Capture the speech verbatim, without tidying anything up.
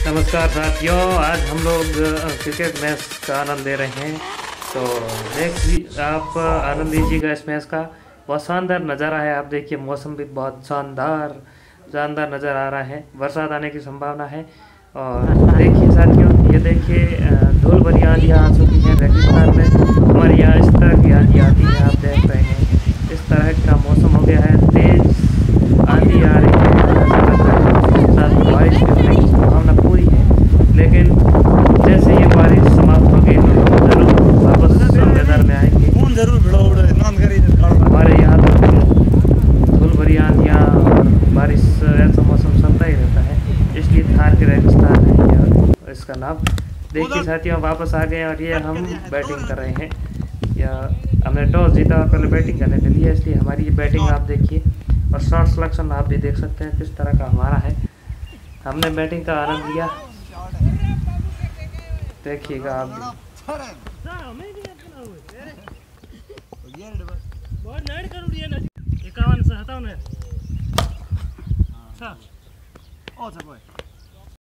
नमस्कार साथियों, आज हम लोग क्रिकेट मैच का आनंद ले रहे हैं। तो देख ली आप आनंद लीजिएगा इस मैच का। बहुत शानदार नज़ारा है। आप देखिए, मौसम भी बहुत शानदार शानदार नज़र आ रहा है। बरसात आने की संभावना है। और देखिए साथियों, ये देखिए धूल भरी आंधियाँ आ चुकी हैं रेगिस्तान में। हमारे यहाँ इस तरह की आंधी आती है, आप देख रहे हैं। इस तरह का मौसम हो गया है, तेज़ आंधी आ रही है, ऐसा लग रहा है साथ बारिश भी होने की संभावना पूरी है। लेकिन जैसे ये बारिश समाप्त हो गई तो हम जरूर वापस मैदान में आएंगे। हमारे यहाँ तो धूल भरी आंधियाँ और बारिश, ऐसा मौसम चलता ही रहता है, इसलिए थार के रेगिस्तान है यह इसका नाम। देखिए साथियों, वापस आ गए और ये हम बैटिंग कर रहे हैं। या हमने टॉस जीता और पहले बैटिंग करने के लिए, इसलिए हमारी ये बैटिंग आप देखिए। और शॉट सिलेक्शन आप भी देख सकते हैं किस तरह का हमारा है। हमने बैटिंग का आनंद लिया, देखिएगा आप भी। इक्यावन से हटाओ ना।